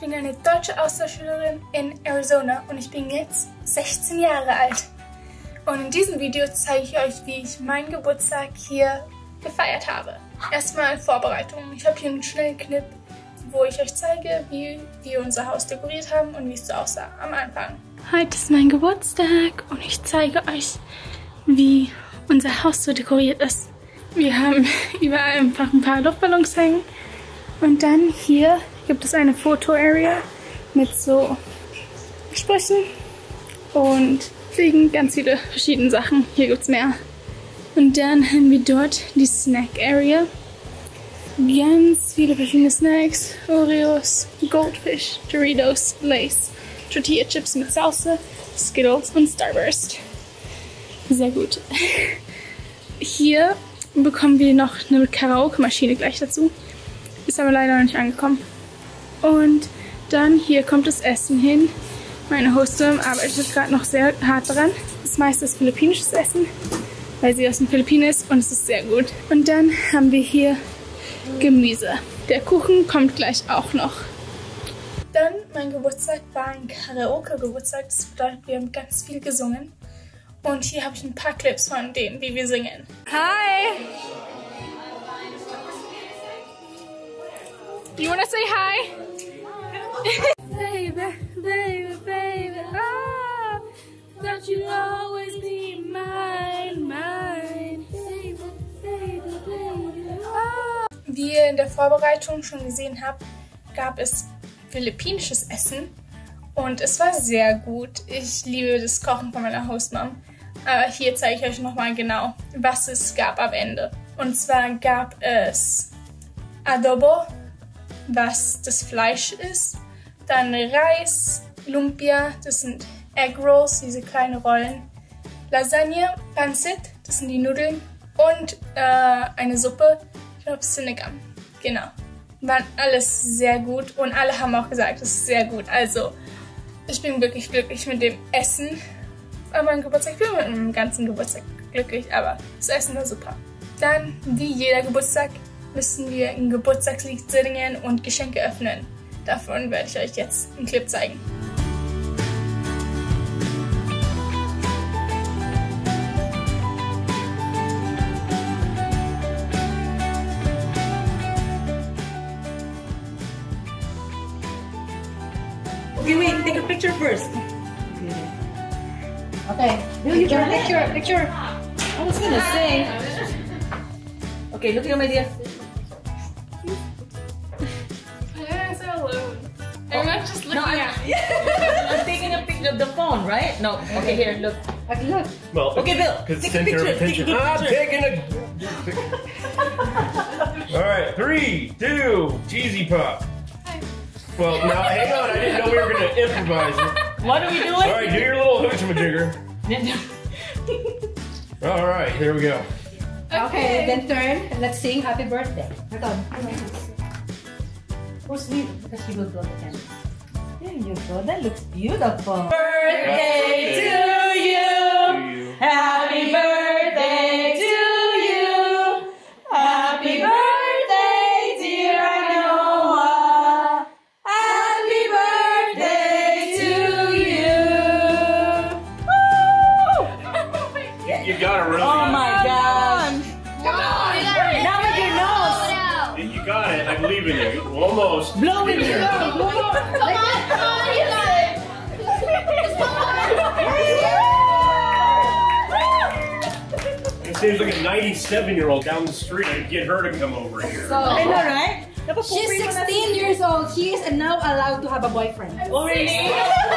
bin eine deutsche Austauschschülerin in Arizona und ich bin jetzt 16 Jahre alt. Und in diesem Video zeige ich euch, wie ich meinen Geburtstag hier gefeiert habe. Erstmal Vorbereitung. Ich habe hier einen schnellen Clip, wo ich euch zeige, wie wir unser Haus dekoriert haben und wie es so aussah am Anfang. Heute ist mein Geburtstag und ich zeige euch, wie unser Haus so dekoriert ist. Wir haben überall einfach ein paar Luftballons hängen und dann hier gibt es eine Foto-Area mit so Sprüchen und Fliegen, ganz viele verschiedene Sachen. Hier gibt es mehr. Und dann haben wir dort die Snack-Area. Ganz viele verschiedene Snacks, Oreos, Goldfish, Doritos, Lay's, Tortilla Chips mit Salsa, Skittles und Starburst. Sehr gut. Hier bekommen wir noch eine Karaoke-Maschine gleich dazu. Ist aber leider noch nicht angekommen. Und dann hier kommt das Essen hin. Meine Hostin arbeitet gerade noch sehr hart daran. Das meiste ist philippinisches Essen, weil sie aus den Philippinen ist und es ist sehr gut. Und dann haben wir hier Gemüse. Der Kuchen kommt gleich auch noch. Dann, mein Geburtstag war ein Karaoke-Geburtstag. Das bedeutet, wir haben ganz viel gesungen. Und hier habe ich ein paar Clips von denen, wie wir singen. Hi! You wanna say hi? Baby, baby, baby, oh, don't you always be mine, mine. Baby, baby, baby, oh. Wie ihr in der Vorbereitung schon gesehen habt, gab es philippinisches Essen und es war sehr gut. Ich liebe das Kochen von meiner Hostmom. Aber hier zeige ich euch nochmal genau, was es gab am Ende. Und zwar gab es Adobo, was das Fleisch ist. Dann Reis, Lumpia, das sind Egg Rolls, diese kleinen Rollen. Lasagne, Pancit, das sind die Nudeln. Und eine Suppe, ich glaube Sinigam. Genau. Waren alles sehr gut und alle haben auch gesagt, es ist sehr gut. Also, ich bin wirklich glücklich mit dem Essen. An meinem Geburtstag, ich bin mit meinem ganzen Geburtstag glücklich, aber das Essen war super. Dann, wie jeder Geburtstag, müssen wir ein Geburtstagslied singen und Geschenke öffnen. Davon werde ich euch jetzt einen Clip zeigen. Okay, wait, take a picture first. Okay, picture. I was gonna say. Okay, look at my dear. I'm so alone. I'm not just looking at you. I'm taking a picture of the phone, right? No. Okay, here, look. Look. Well, okay, Bill. Take a picture. I'm taking a. All right, 3, 2, cheesy pop. Well, now hang on. I didn't know we were gonna improvise it. What are we doing? All right, do your little hoochie-majigger. All right, here we go. Okay, then turn and let's sing happy birthday. Who's me? Because you will blow the candle. There you go. That looks beautiful. Birthday to you. Happy birthday to you. Happy birthday, dear Noah. Happy birthday to you. Woo! You got it, really. Oh my gosh. Come on! Now with your nose. You got it. I believe in you. Almost. Blow in here. Come on, you got it! It seems like a 97-year-old down the street. I'd get her to come over here. I know, right? She's 16 years old. She is now allowed to have a boyfriend. Oh, really?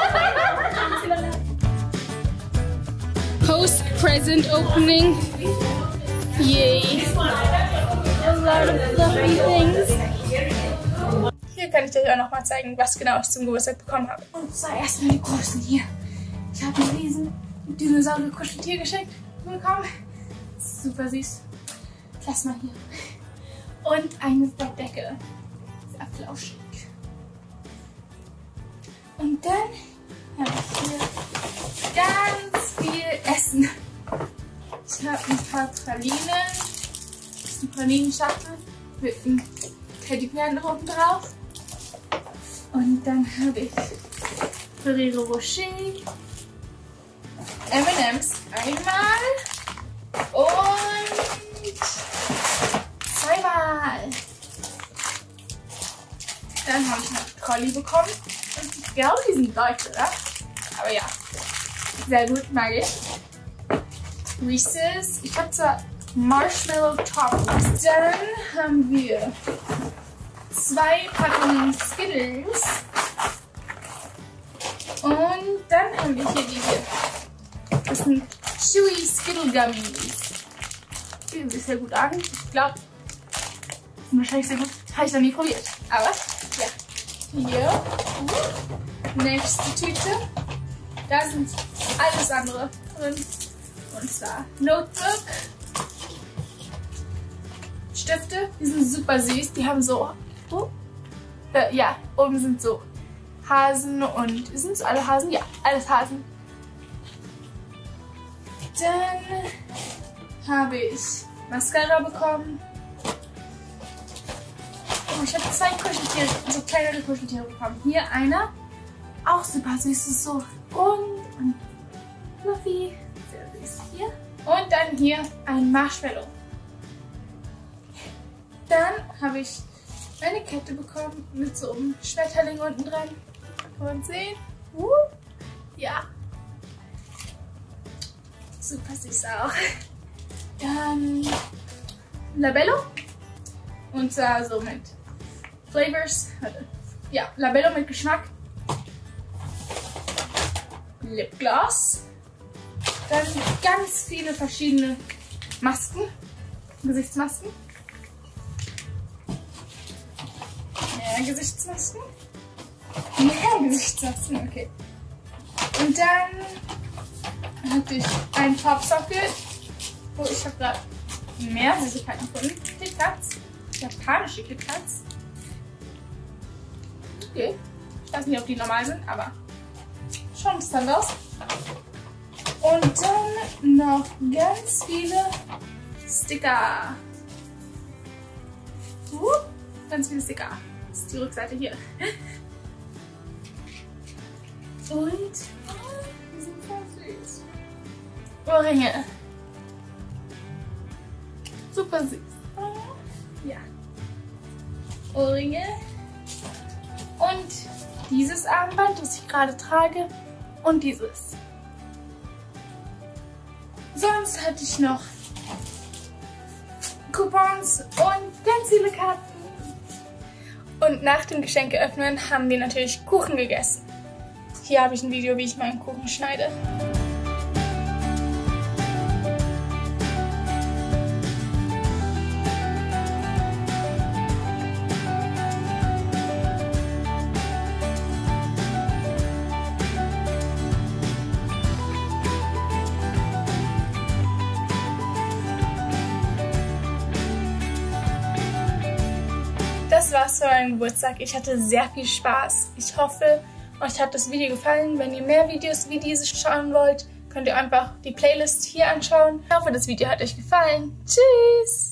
Post-present opening. Yay. A lot of fluffy things. Hier kann ich euch auch noch mal zeigen, was genau ich zum Geburtstag bekommen habe. Und zwar erstmal die großen hier. Ich habe ein riesen Dinosaurier-Kuscheltier geschenkt bekommen. Super süß. Lass mal hier. Und eine Bettdecke. Sehr flauschig. Und dann habe ich hier ganz viel Essen. Ich habe ein paar Pralinen. Das ist eine Pralinenschachtel mit einem Teddybären oben drauf. Und dann habe ich Ferrero Rocher, M&M's einmal und zweimal. Dann habe ich noch Trolli bekommen. Und ich glaube, die sind deutsch, oder? Aber ja, sehr gut, mag ich. Reese's. Ich habe zwar Marshmallow Toppings. Dann haben wir 2 Packungen Skittles. Und dann haben wir hier diese. Das sind Chewy Skittle Gummies. Die sehen sich sehr gut an. Ich glaube, die sind wahrscheinlich sehr gut. Habe ich noch nie probiert. Aber ja. Hier. Nächste Tüte. Da sind alles andere drin. Und zwar Notebook. Stifte. Die sind super süß. Die haben so. Ja, oben sind so Hasen und. Sind es alle Hasen? Ja, alles Hasen. Dann habe ich Mascara bekommen. Oh, ich habe 2 Kuscheltiere, so kleinere Kuscheltiere bekommen. Hier einer. Auch super süß. Ist so rund und fluffy. Sehr süß hier. Und dann hier ein Marshmallow. Dann habe ich eine Kette bekommen mit so einem Schmetterling unten dran. Kann man sehen? Ja. Super süß auch. Dann Labello. Und zwar so mit Flavors. Ja, Labello mit Geschmack. Lipgloss. Dann ganz viele verschiedene Masken. Gesichtsmasken. Mehr Gesichtsmasken. Mehr Gesichtsmasken, okay. Und dann hatte ich einen Popsocket. Oh, ich habe gerade mehr Süßigkeiten gefunden. KitKats. Japanische KitKats. Okay. Ich weiß nicht, ob die normal sind, aber schon interessant aus. Und dann noch ganz viele Sticker. Ganz viele Sticker. Das ist die Rückseite hier. Und die sind voll süß. Ohrringe. Super süß. Ja. Ohrringe. Und dieses Armband, das ich gerade trage. Und dieses. Sonst hatte ich noch Coupons und ganz viele Karten. Und nach dem Geschenke öffnen haben wir natürlich Kuchen gegessen. Hier habe ich ein Video, wie ich meinen Kuchen schneide. Das war's für meinen Geburtstag. Ich hatte sehr viel Spaß. Ich hoffe, euch hat das Video gefallen. Wenn ihr mehr Videos wie dieses schauen wollt, könnt ihr einfach die Playlist hier anschauen. Ich hoffe, das Video hat euch gefallen. Tschüss!